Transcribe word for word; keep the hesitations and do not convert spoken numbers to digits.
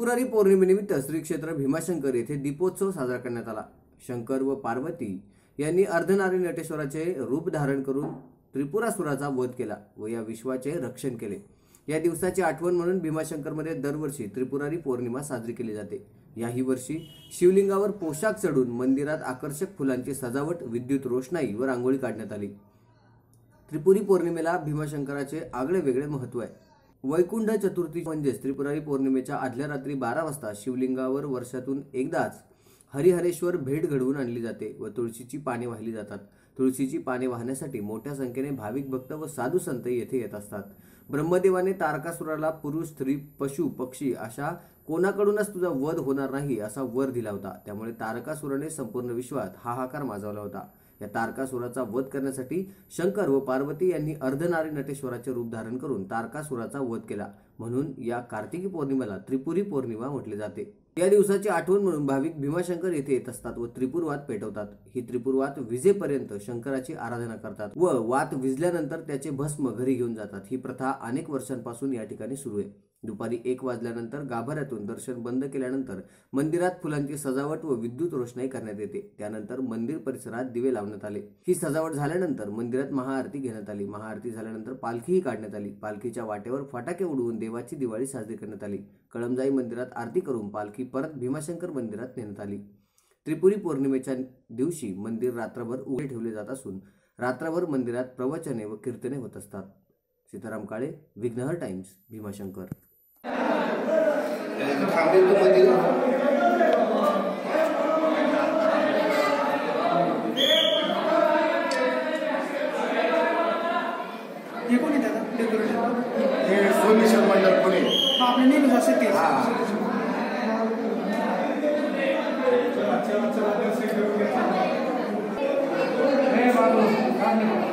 त्रिपुरारी पौर्णिमेनिमित्त श्री क्षेत्र भीमाशंकर येथे दीपोत्सव साजरा करण्यात आला। शंकर व पार्वती यांनी अर्धनारी नटेश्वराचे रूप धारण करून त्रिपुरासुराचा वध केला व या विश्वाचे रक्षण केले। या दिवसाची आठवण म्हणून भीमाशंकरमध्ये दरवर्षी त्रिपुरारी पौर्णिमा साजरी केली जाते। याही वर्षी शिवलिंगावर पोशाख चढून मंदिरात आकर्षक फुलांची सजावट, विद्युत रोषणाई व रांगोळी काढण्यात आली। त्रिपुरी पौर्णिमेला भीमाशंकराचे आगळे वेगळे महत्त्व आहे। वैकुंठ चतुर्थी म्हणजेच त्रिपुरारी पौर्णिमेच्या आदल्या रात्री बारा वाजता शिवलिंगावर वर्षातून एकदाच हरिहरेश्वर भेट घडवून आणली जाते व तुळशीची पाने वाहिली जातात। तुळशीची पाने वाहण्यासाठी मोठ्या संख्येने भाविक भक्त व साधू संत येथे येत असतात। ब्रह्मदेवाने तारकासुराला पुरुष, स्त्री, पशु, पक्षी अशा कोणाकडूनच तुझा वध होणार नाही असा वर दिला होता। त्यामुळे तारकासुराने संपूर्ण विश्वात हाहाकार माजवला होता। या तारकासुराचा वध करण्यासाठी शंकर व पार्वती यांनी अर्धनारी नटेश्वराचे रूप धारण करून तारकासुराचा वध केला, म्हणून या कार्तिकी पौर्णिमेला त्रिपुरी पौर्णिमा म्हटले जाते। या दिवसाची आठवण म्हणून भाविक भीमाशंकर येथे येत असतात व त्रिपुरवात पेटवतात। ही त्रिपुरवात विजेपर्यंत शंकराची आराधना करतात व वात विजल्यानंतर त्याचे भस्म घरी घेऊन जातात। ही प्रथा अनेक वर्षांपासून या ठिकाणी सुरू आहे। दुपारी एक वाजल्यानंतर गाभाऱ्यातून दर्शन बंद केल्यानंतर मंदिरात फुलांची सजावट व विद्युत रोषणाई करण्यात येते। त्यानंतर मंदिर परिसरात दिवे लावण्यात आले। ही सजावट झाल्यानंतर मंदिरात महाआरती घेण्यात आली। महाआरती झाल्यानंतर पालखीही काढण्यात आली। पालखीच्या वाटेवर फटाके उडवून देवाची दिवाळी साजरी करण्यात आली। कळमजाई मंदिरात आरती करून पालखी परत भीमाशंकर मंदिरात नेण्यात आली। त्रिपुरी पौर्णिमेच्या दिवशी मंदिर रात्रभर उघडे ठेवले जात असून रात्रभर मंदिरात प्रवचने व कीर्तने होत असतात। सीताराम काळे, विघ्नहर टाइम्स, भीमाशंकर। ये कोणी दादा डेकोरेशन? हे सोमेश्वर मंडळ पुणे। आपले नेहमी जसे ते हा